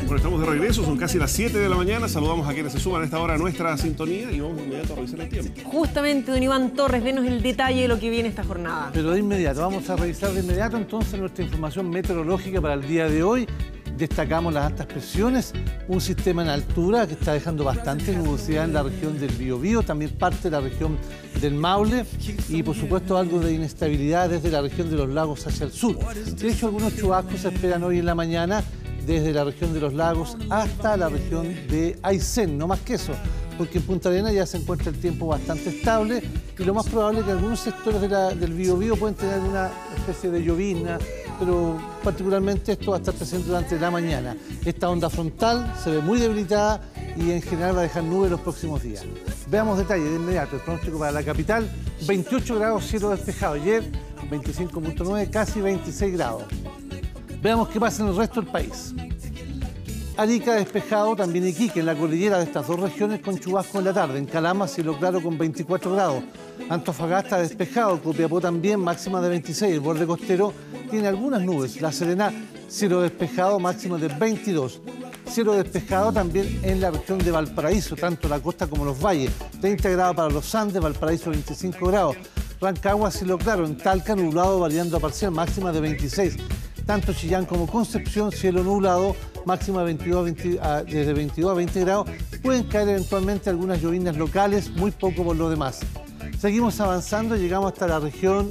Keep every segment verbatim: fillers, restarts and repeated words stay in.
Bueno, estamos de regreso, son casi las siete de la mañana. Saludamos a quienes se suman a esta hora a nuestra sintonía y vamos de inmediato a revisar el tiempo. Justamente, don Iván Torres, denos el detalle de lo que viene esta jornada. Pero de inmediato, vamos a revisar de inmediato entonces nuestra información meteorológica para el día de hoy. Destacamos las altas presiones, un sistema en altura que está dejando bastante nubosidad en la región del Biobío, también parte de la región del Maule y por supuesto algo de inestabilidad desde la región de los lagos hacia el sur. De hecho, algunos chubascos se esperan hoy en la mañana desde la región de los lagos hasta la región de Aysén, no más que eso, porque en Punta Arenas ya se encuentra el tiempo bastante estable y lo más probable es que algunos sectores de la, del Biobío pueden tener una especie de llovizna, pero particularmente esto va a estar presente durante la mañana. Esta onda frontal se ve muy debilitada y en general va a dejar nubes los próximos días. Veamos detalles de inmediato. El pronóstico para la capital, veintiocho grados, cielo despejado. Ayer, veinticinco punto nueve, casi veintiséis grados. Veamos qué pasa en el resto del país. Arica despejado, también Iquique, en la cordillera de estas dos regiones con chubasco en la tarde. En Calama, cielo claro con veinticuatro grados. Antofagasta despejado, Copiapó también, máxima de veintiséis. El borde costero tiene algunas nubes. La Serena, cielo despejado, máxima de veintidós. Cielo despejado también en la región de Valparaíso, tanto la costa como los valles. treinta grados para los Andes, Valparaíso veinticinco grados. Rancagua, cielo claro. En Talca, nublado, variando a parcial, máxima de veintiséis. Tanto Chillán como Concepción, cielo nublado, máxima veintidós, veinte, a, desde veintidós a veinte grados. Pueden caer eventualmente algunas lloviznas locales, muy poco por lo demás. Seguimos avanzando, llegamos hasta la región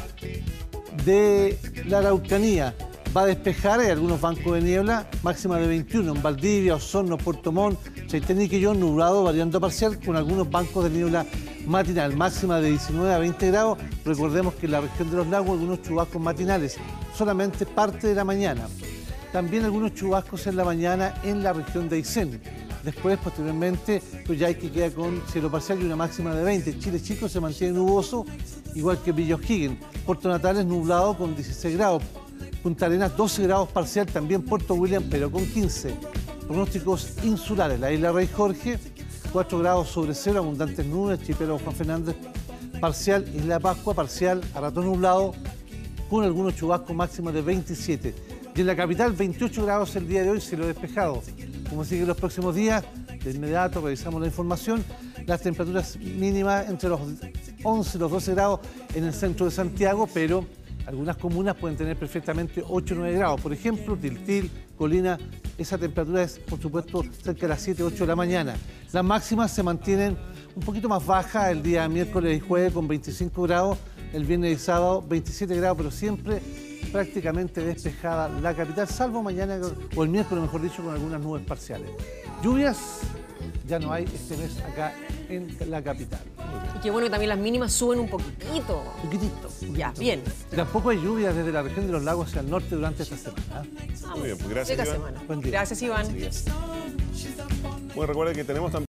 de la Araucanía. Va a despejar, hay algunos bancos de niebla, máxima de veintiuno. En Valdivia, Osorno, Puerto Montt, Chaitén y Quillón, nublado, variando a parcial, con algunos bancos de niebla matinal, máxima de diecinueve a veinte grados. Recordemos que en la región de los lagos algunos chubascos matinales, solamente parte de la mañana. También algunos chubascos en la mañana en la región de Aysén. Después, posteriormente, pues ya hay que quedar con cielo parcial y una máxima de veinte. Chile Chico se mantiene nuboso, igual que Villa O'Higgins. Puerto Natales nublado con dieciséis grados. Punta Arenas doce grados parcial, también Puerto William, pero con quince. Pronósticos insulares, la isla Rey Jorge, cuatro grados sobre cero, abundantes nubes, Chipero Juan Fernández parcial, Isla Pascua parcial, a rato nublado, con algunos chubascos máximos de veintisiete. Y en la capital, veintiocho grados el día de hoy, cielo despejado. Como siguen los próximos días, de inmediato revisamos la información. Las temperaturas mínimas entre los once y los doce grados en el centro de Santiago, pero algunas comunas pueden tener perfectamente ocho o nueve grados. Por ejemplo, Tiltil, Colina, esa temperatura es, por supuesto, cerca de las siete, ocho de la mañana. Las máximas se mantienen un poquito más bajas el día miércoles y jueves con veinticinco grados, el viernes y sábado veintisiete grados, pero siempre prácticamente despejada la capital, salvo mañana o el miércoles, mejor dicho, con algunas nubes parciales. Lluvias ya no hay este mes acá en la capital. Y qué bueno que también las mínimas suben un poquitito. Un poquitito. Ya, bien. Y tampoco hay lluvias desde la región de los lagos hacia el norte durante esta semana. Muy bien, pues gracias, Iván. Semana. Gracias, Iván. Bueno, recuerden que tenemos también